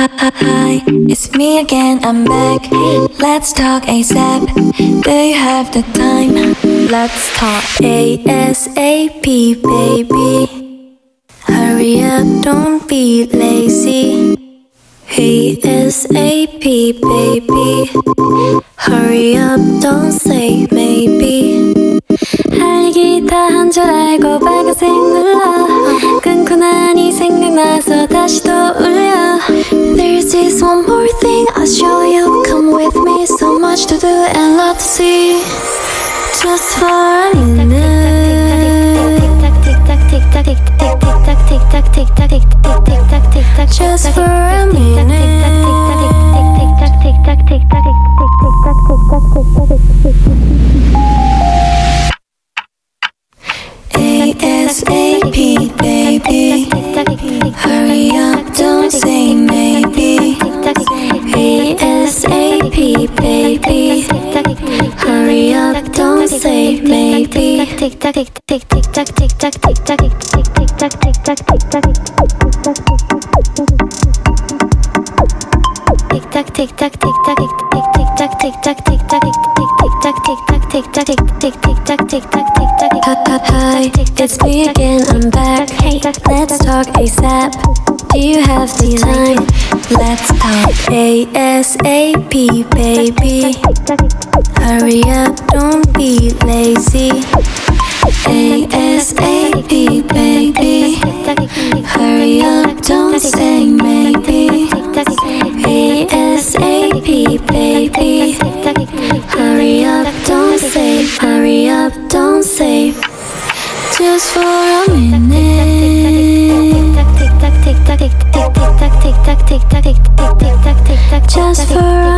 Hi, it's me again, I'm back. Let's talk ASAP. Do you have the time? Let's talk ASAP, baby. Hurry up, don't be lazy. ASAP, baby. Hurry up, don't say maybe. 할 얘기 다 한 줄 알고 빨간색 눌러. 끊고 나니 생각나서 다시 또 울려. There's this one more thing I'll show you. Come with me, so much to do and lot to see. Just for a minute. Just for a minute. ASAP, baby. Hurry up, don't say maybe. ASAP, baby. Hurry up, don't say maybe. Tick tock, tick tick tick tock, tick tock, tick tock, tick tick tick tock, tick tock, tick tock, tick tock, tick tock, tick tock, tick tock, tick tock, tick tock, tick tock, tick tock, tick tock, tick tock. Hi, it's me again, I'm back. Hey, let's talk ASAP. Do you have the time? Let's talk ASAP, baby. Hurry up, don't be lazy. ASAP, baby. Hurry up, don't say maybe. ASAP, baby. Hurry up, don't say. Hurry up, don't say. Just for a minute. Just for